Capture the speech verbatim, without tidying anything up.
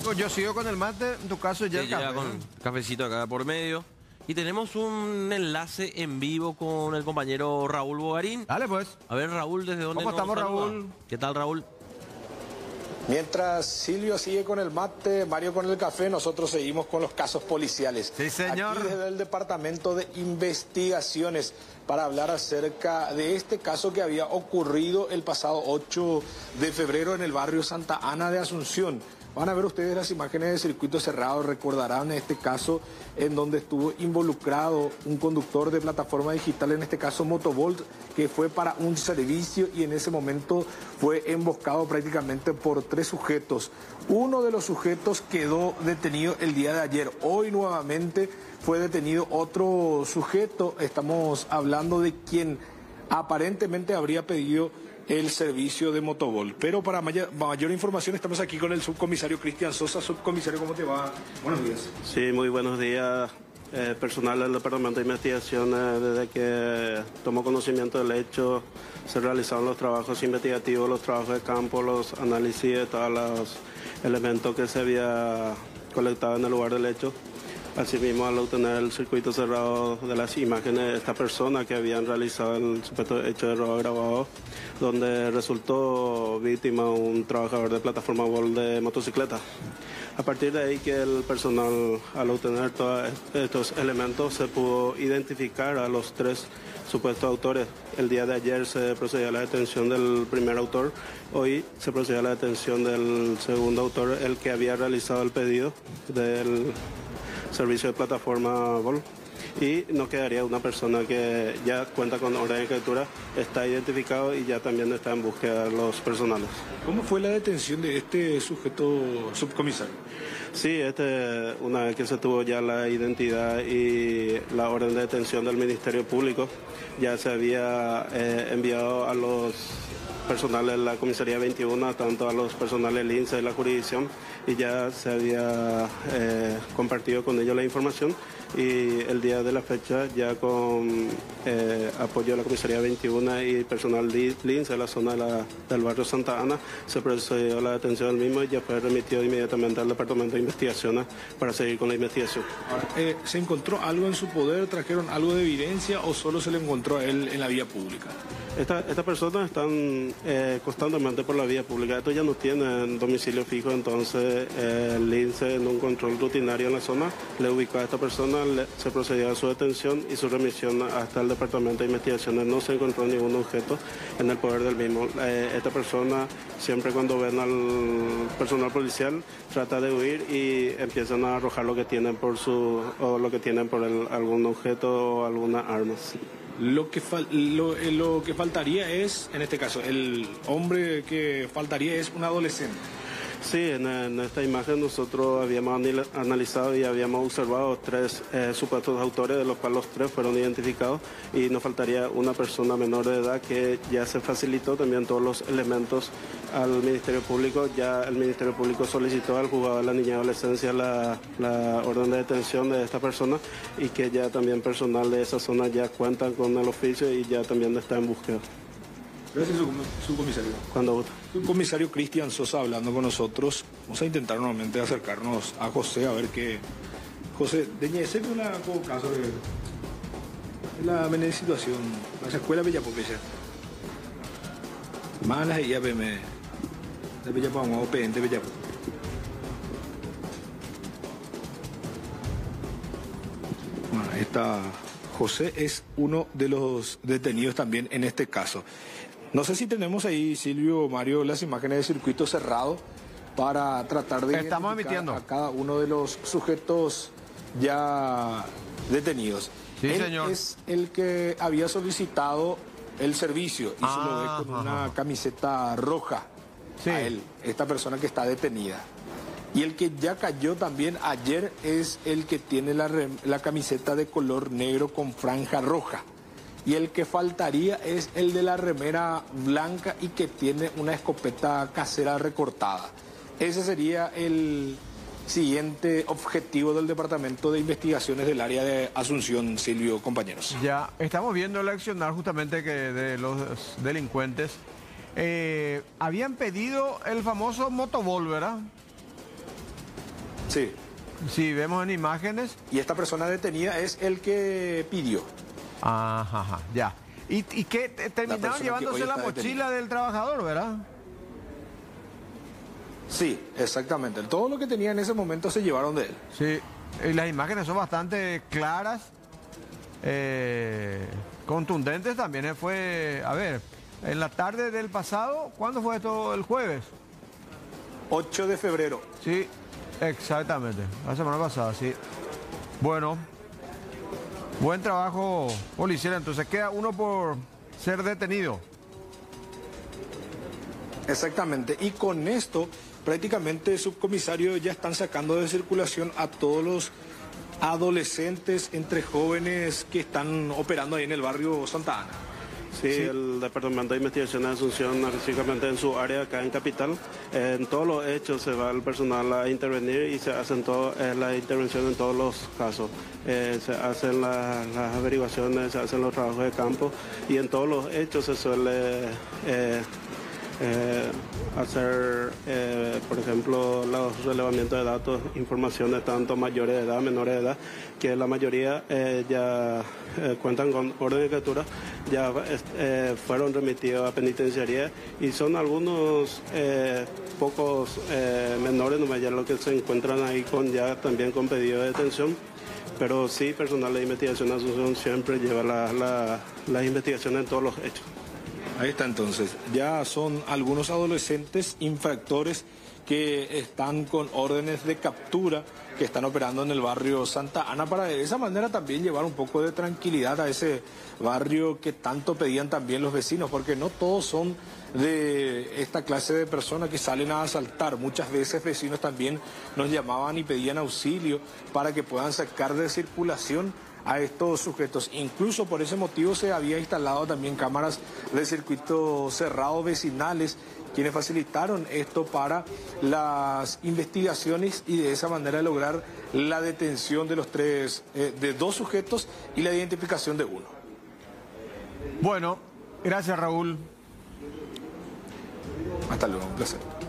Pues yo sigo con el mate, en tu caso ya Sí, el llega café. con cafecito acá por medio. Y tenemos un enlace en vivo con el compañero Raúl Bogarín. Dale pues. A ver, Raúl, ¿desde dónde ¿Cómo nos estamos, saluda? Raúl? ¿Qué tal, Raúl? Mientras Silvio sigue con el mate, Mario con el café, nosotros seguimos con los casos policiales. Sí, señor. Aquí desde el Departamento de Investigaciones para hablar acerca de este caso que había ocurrido el pasado ocho de febrero en el barrio Santa Ana de Asunción. Van a ver ustedes las imágenes de circuito cerrado, recordarán este caso en donde estuvo involucrado un conductor de plataforma digital, en este caso Motovolt, que fue para un servicio y en ese momento fue emboscado prácticamente por tres sujetos. Uno de los sujetos quedó detenido el día de ayer. Hoy nuevamente fue detenido otro sujeto. Estamos hablando de quien aparentemente habría pedido el servicio de Motovol. Pero para mayor, mayor información estamos aquí con el subcomisario Cristian Sosa. Subcomisario, ¿cómo te va? Buenos días. Sí, muy buenos días. Eh, personal del Departamento de Investigación, eh, desde que tomó conocimiento del hecho, se realizaron los trabajos investigativos, los trabajos de campo, los análisis de todos los elementos que se había colectado en el lugar del hecho. Asimismo, al obtener el circuito cerrado de las imágenes de esta persona que habían realizado el supuesto hecho de robo grabado, donde resultó víctima un trabajador de plataforma Volt de motocicleta. A partir de ahí que el personal, al obtener todos estos elementos, se pudo identificar a los tres supuestos autores. El día de ayer se procedió a la detención del primer autor, hoy se procedió a la detención del segundo autor, el que había realizado el pedido del servicio de plataforma Volt, y nos quedaría una persona que ya cuenta con orden de captura, está identificado y ya también está en búsqueda de los personales. ¿Cómo fue la detención de este sujeto, subcomisario? Sí, este, una vez que se tuvo ya la identidad y la orden de detención del Ministerio Público, ya se había eh, enviado a los personales de la Comisaría veintiuno, tanto a los personales del I N S E y la jurisdicción, y ya se había eh, compartido con ellos la información, y el día de la fecha ya con eh, apoyo de la Comisaría veintiuno y personal de I N S E de la zona de la, del barrio Santa Ana, se procedió a la detención del mismo y ya fue remitido inmediatamente al Departamento de Investigaciones para seguir con la investigación. Ahora, eh, ¿se encontró algo en su poder? ¿Trajeron algo de evidencia o solo se le encontró a él en la vía pública? Estas esta personas están eh, constantemente por la vía pública. Estos ya no tienen domicilio fijo, entonces eh, el I N S E, en un control rutinario en la zona, le ubicó a esta persona, le, se procedió a su detención y su remisión hasta el Departamento de Investigaciones. No se encontró ningún objeto en el poder del mismo. Eh, esta persona, siempre cuando ven al personal policial, trata de huir y empiezan a arrojar lo que tienen por su o lo que tienen por el, algún objeto o alguna arma. Lo que, fal lo, eh, lo que faltaría es, en este caso, el hombre que faltaría es un adolescente. Sí, en, en esta imagen nosotros habíamos analizado y habíamos observado tres eh, supuestos autores, de los cuales los tres fueron identificados, y nos faltaría una persona menor de edad que ya se facilitó también todos los elementos al Ministerio Público. Ya el Ministerio Público solicitó al juzgado de la niña y adolescencia la, la orden de detención de esta persona, y que ya también personal de esa zona ya cuentan con el oficio y ya también está en búsqueda. Gracias, subcomisario. Cuando gusta. Subcomisario Cristian Sosa hablando con nosotros. Vamos a intentar nuevamente acercarnos a José a ver qué... José, deñece con la con caso de la menor situación. La escuela Bella Popeya. Malas y A P M. De Bella Popeya, O P N de Bella Popeya. Bueno, ahí está. José es uno de los detenidos también en este caso. No sé si tenemos ahí, Silvio, Mario, las imágenes de circuito cerrado para tratar de Estamos identificar emitiendo a cada uno de los sujetos ya detenidos. Sí, Él señor. es el que había solicitado el servicio y Ah, se lo ve con ajá. una camiseta roja Sí. a él, esta persona que está detenida. Y el que ya cayó también ayer es el que tiene la, rem- la camiseta de color negro con franja roja. Y el que faltaría es el de la remera blanca y que tiene una escopeta casera recortada. Ese sería el siguiente objetivo del Departamento de Investigaciones del área de Asunción, Silvio, compañeros. Ya estamos viendo el accionar justamente que de los delincuentes eh, habían pedido el famoso Motovol, ¿verdad? Sí. Si vemos en imágenes. Y esta persona detenida es el que pidió. Ajá, ajá, ya. ¿Y, y qué? Terminaron llevándose la mochila detenida del trabajador, ¿verdad? Sí, exactamente. Todo lo que tenía en ese momento se llevaron de él. Sí, y las imágenes son bastante claras, eh, contundentes también. Fue, a ver, en la tarde del pasado, ¿cuándo fue esto? ¿El jueves? ocho de febrero. Sí, exactamente, la semana pasada, sí. Bueno, buen trabajo policial, entonces queda uno por ser detenido. Exactamente, y con esto prácticamente, subcomisario, ya están sacando de circulación a todos los adolescentes entre jóvenes que están operando ahí en el barrio Santa Ana. Sí, sí, el Departamento de Investigación de Asunción, específicamente en su área acá en Capital, eh, en todos los hechos se va el personal a intervenir y se hacen todo, eh, la intervención en todos los casos. Eh, se hacen la, las averiguaciones, se hacen los trabajos de campo y en todos los hechos se suele eh, eh, hacer, eh, por ejemplo, los relevamientos de datos, informaciones tanto mayores de edad, menores de edad, que la mayoría eh, ya eh, cuentan con orden de captura, ya eh, fueron remitidos a penitenciaría y son algunos eh, pocos eh, menores, no ya lo que se encuentran ahí con ya también con pedido de detención. Pero sí, personal de investigación de Asunción siempre lleva la, la, la investigación en todos los hechos. Ahí está entonces, ya son algunos adolescentes infractores que están con órdenes de captura, que están operando en el barrio Santa Ana, para de esa manera también llevar un poco de tranquilidad a ese barrio que tanto pedían también los vecinos, porque no todos son de esta clase de personas que salen a asaltar. Muchas veces vecinos también nos llamaban y pedían auxilio para que puedan sacar de circulación a estos sujetos. Incluso por ese motivo se había instalado también cámaras de circuito cerrado vecinales, quienes facilitaron esto para las investigaciones y de esa manera lograr la detención de los tres, eh, de dos sujetos y la identificación de uno. Bueno, gracias Raúl. Hasta luego, un placer.